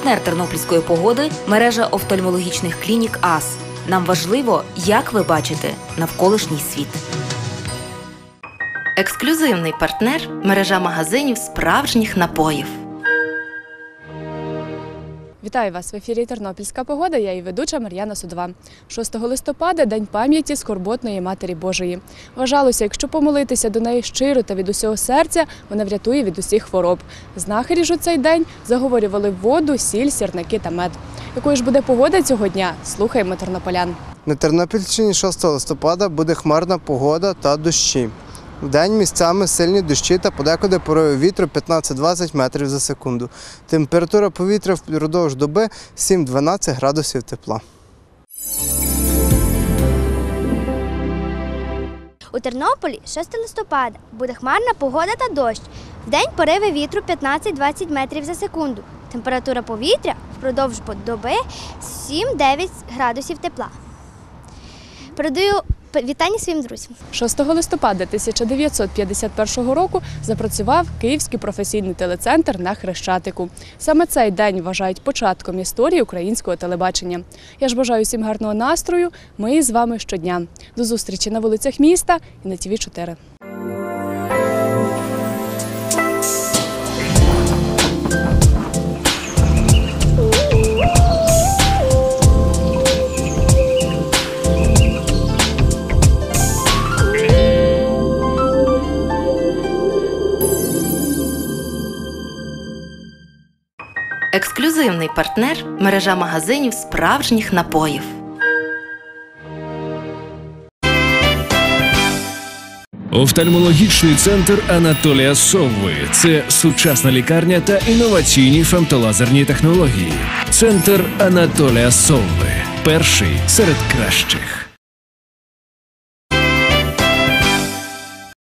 Партнер тернопільської погоди – мережа офтальмологічних клінік АС. Нам важливо, як ви бачите навколишній світ. Ексклюзивний партнер – мережа магазинів справжніх напоїв. Вітаю вас! В ефірі «Тернопільська погода», я її ведуча Мар'яна Судова. 6 листопада – День пам'яті скорботної Матері Божої. Вважалося, якщо помолитися до неї щиро та від усього серця, вона врятує від усіх хвороб. Знахарі ж у цей день заговорювали воду, сіль, сірники та мед. Якою ж буде погода цього дня? Слухаємо тернополян. На Тернопільщині 6 листопада буде хмарна погода та дощі. Вдень місцями сильні дощі та подекуди пориви вітру 15-20 метрів за секунду. Температура повітря впродовж доби 7-12 градусів тепла. У Тернополі 6 листопада буде хмарна погода та дощ. Вдень пориви вітру 15-20 метрів за секунду. Температура повітря впродовж доби 7-9 градусів тепла. Передаю вітання своїм друзям. 6 листопада 1951 року запрацював Київський професійний телецентр на Хрещатику. Саме цей день вважають початком історії українського телебачення. Я ж бажаю всім гарного настрою. Ми з вами щодня. До зустрічі на вулицях міста і на ТВ4. Ексклюзивний партнер – мережа магазинів справжніх напоїв. Офтальмологічний центр Анатолія Совви – це сучасна лікарня та інноваційні фемтолазерні технології. Центр Анатолія Совви – перший серед кращих.